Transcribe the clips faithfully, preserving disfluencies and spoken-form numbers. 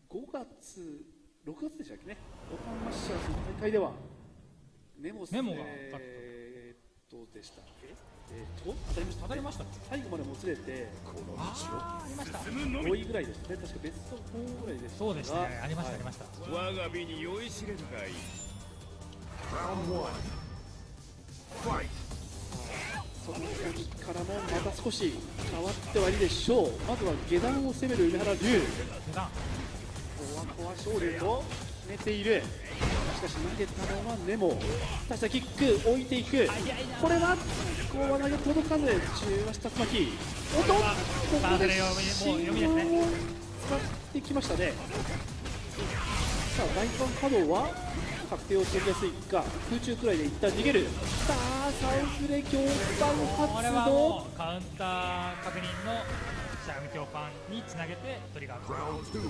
ごがつろくがつでしたっけね、オタンマッシャーズの大会ではネモスメモがえー、っとでしたっけ、えー、っと当たりました、 当たりましたっけ。 最後までもつれてああ、ありました。 ごいぐらいでしたね、確かベストよんぐらいでしたが、 そうでしたね、ありました、ありました。 我が身に酔いしれるがいい。 その時からもまた少し変わってはいるでしょう。まずは下段を攻める梅原龍、 値段ここは昇龍と決めている。しかし投げたのはネモ、出したキック置いていく、これはここは投げ届かず、中足竜巻、おっとここで信号を使ってきましたね。さあ大胆波動は確定を取りやすいか、空中くらいで一旦逃げる。さあサウスレ強パンこれは発動、 もうカウンター確認のシャーム強パンにつなげてトリガーを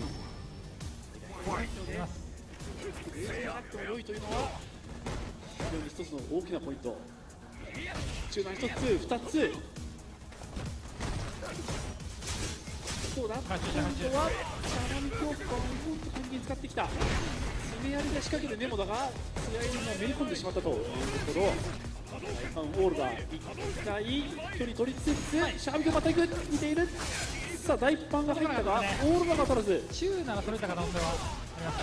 入れます。 冷静なくても良いというのは非常に一つの大きなポイント。中段一つふたつ、どうだ、今度はシャーム強パンを反撃に使ってきた。爪やりで仕掛けるネモだが、強いがめり込んでしまったというところ、大ファンオールが一回距離取りつつ、シャービクまた行く、見ている。さあ大パンが入ったが、オールが当たらず、 中なら取れた可能性はあります。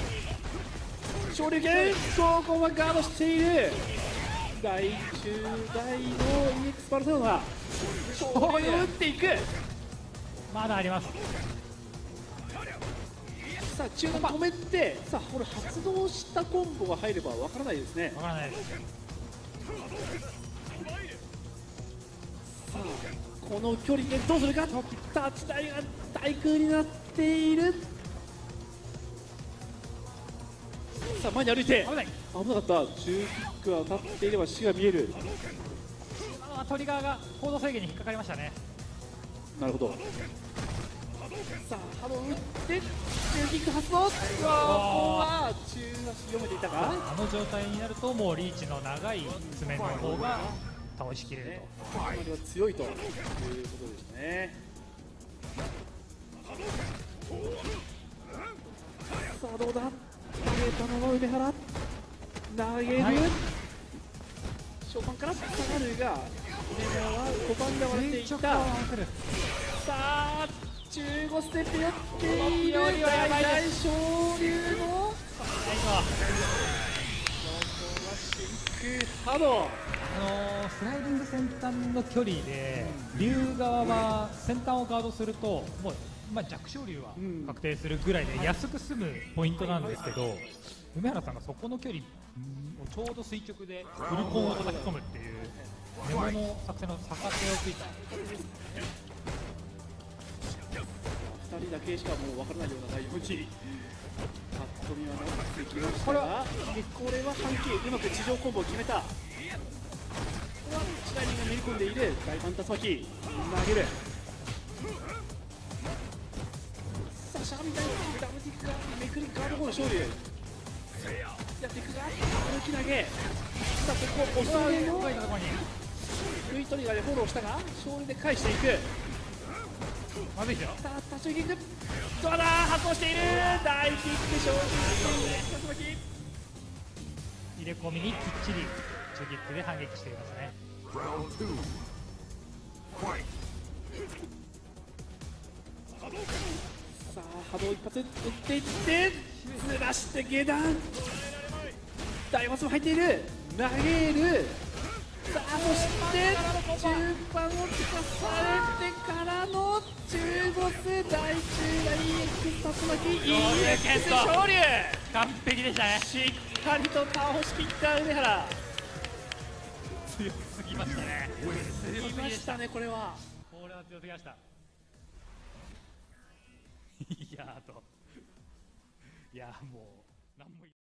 昇竜拳、ここはガードしている。大中大の イーエックス バルセロナ、昇竜を打っていく。 まだあります。 さあ中段止めて、さあこれ発動したコンボが入ればわからないですね。 わからないです。 さあこの距離でどうするか、立ち台が対空になっている。さあ前に歩いて、 危ない。 危なかった。中キックが当たっていれば死が見える。 今のはトリガーが行動制限に引っかかりましたね。 なるほど。さあ波動を打って中キック発動、うわーここは中足読めていたか。 あの状態になるともうリーチの長い爪の方が倒しきれるね、 と。 ここまでは強いということでしたね。さあどうだ、投げたのは梅原、投げる、 はい、 初盤から下がるが梅原はごばんで割っていった。さあじゅうごステップ寄っている。大大昇龍の真空波動、 あのー、スライディング先端の距離で龍側は先端をガードするともう、まあ、弱小龍は確定するぐらいで安く済むポイントなんですけど、梅原さんがそこの距離をちょうど垂直でフルコンを叩き込むっていうネモの作戦の逆手をついた。 ふたりだけしかもう分からないような第よん次、パッと見はなってきましたが、これは半球うまく地上コンボを決めた。ここはチラリンがめり込んでいる。大ファンタスマキ投げる。さあシャーみたいにダブルティックがめくりガードボール勝利やっていくが歩き投げ。さあここ遅めのルイトリガーでフォローしたが勝利で返していく。 まずいですよ。 さあ立ち上げいく、どうだ発動している。大キック勝利、 入れ込みにきっちり中キックで反撃していますね。 さあ波動一発打っていってずらして下段、大マスも入っている、投げる。さあそして中盤を突かされてからの中ボス大中大 イーエックス 竜巻 イーエックス 勝利、 完璧でしたね。 しっかりと倒しきった梅原。 強すぎましたね。強強すぎでし。 ましたたねこれは。 これは強すぎました。いやーといやーもう何も